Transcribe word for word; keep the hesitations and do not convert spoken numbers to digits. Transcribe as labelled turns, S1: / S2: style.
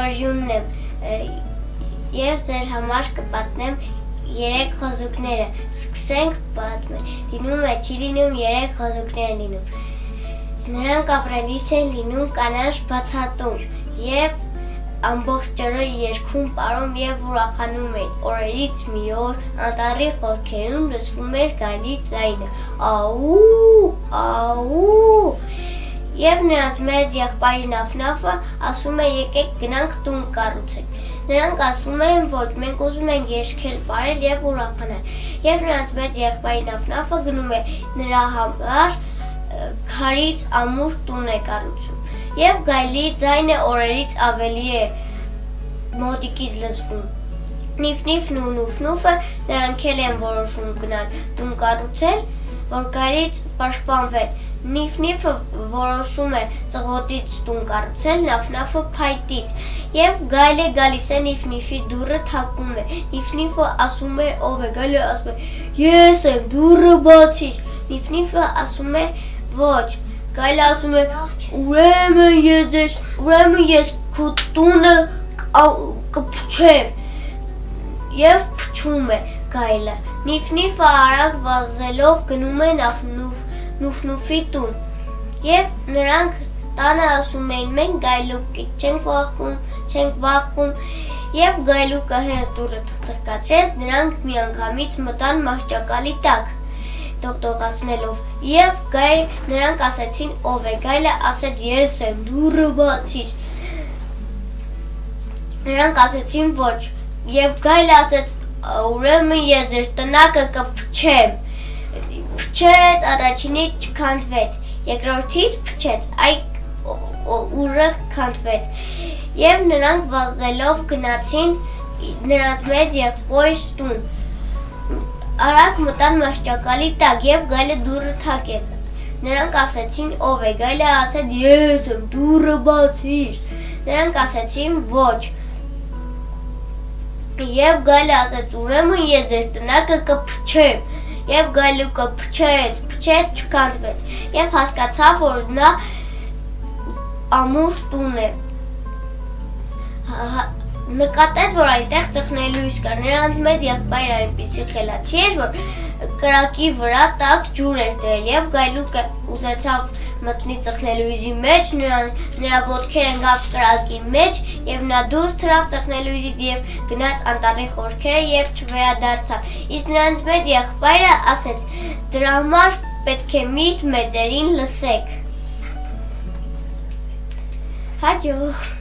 S1: Արյունն եմ և ձեր համար կպատնեմ երեք խոզուկները, սկսենք պատմել, լինում է չի լինում երեք խոզուկներ են լինում, նրանք ապրելիս են լինում կանաչ բացատում և ամբողջ օրը երգում պարում և ուրախանում էին, օրերից մի օր անտառի խորքերում լսվում էր գայլի ձայնը, աու, աու, և նրանց մեծ եղբայր Նաֆնաֆը ասում է եկեք գնանք տուն կառուցենք, նրանք ասում են ոչ, մենք ուզում ենք երգել, պարել և ուրախանալ, և նրանց մեծ եղբայր Նաֆնաֆը գնում է նրա համար քարից ամուր տուն է կառուցում, և գայլի ձայնը օրերից ավելի է մոտիկից լսվում, Նիֆ-Նիֆն ու Նուֆ-Նուֆը նրանք էլ են որոշում գնալ տուն կառուցել, որ գայլից պաշտպանվել, Նիֆ-Նիֆը որոշում է ծղոտից տուն կառուցել, Նաֆ-Նաֆը փայտից, և գայլը գալիս է Նիֆ-Նիֆի դուռը թակում է, Նիֆ-Նիֆը ասում է ով է, գայլը ասում է ես եմ, դուռը բացիր, Նիֆ-Նիֆը ասում է ոչ, գայլը ասում է ուրեմն ես ձեզ, ուրեմն ես քո տունը կփչեմ, և փչում է գայլը, Նիֆ-Նիֆը արագ վազելով գնում է Նուֆ-Նուֆի տուն, և նրանք տանը ասում էին մենք գայլուկից չենք վախում, չենք վախում, և գայլուկը հենց դուռը թխթխկացրեց, նրանք միանգամից մտան մահճակալի տակ, դողդողացնելով, և նրանք ասեցին ով է, գայլը ասեց ես եմ, դուռը բացիր, նրանք ասեցին ոչ, և գայլը ասեց ուրեմն ես ձեր տնակը կփչեմ, փչեց, առաջինից չքանդվեց, երկրորդից փչեց, այ ուժեղ քանդվեց, և նրանք վազելով գնացին նրանց մեծ եղբայր տուն, արագ մտան մահճակալի տակ և գայլը դուռը թակեց, նրանք ասեցին ով է, գայլը ասեց ես եմ, դուռը բացիր, նրանք ասեցին ոչ, և գայլը ասեց ուրեմն ես ձեր տնակը կփչեմ, և գայլուկը փչեց, փչեց, չքանդվեց, և հասկացավ, որ նա ամուր տուն է, նկատեց, որ այնտեղ ծխնելույս կար, նրանց մեծ եղբայրը այնպիսի խելացի էր, որ կրակի վրա տաք ջուր էր դրել, և գայլուկը ուզեցավ մտնի ծխնելույզի մեջ, նրա ոտքերը ընկավ կրակի մեջ, և նա դուրս թռավ ծխնելույզից և գնաց անտառի խորքերը և չվերադարձավ, իսկ նրանց մեծ եղբայրը ասեց դրա համար պետք է միշտ մեծերին լսեք, հաջող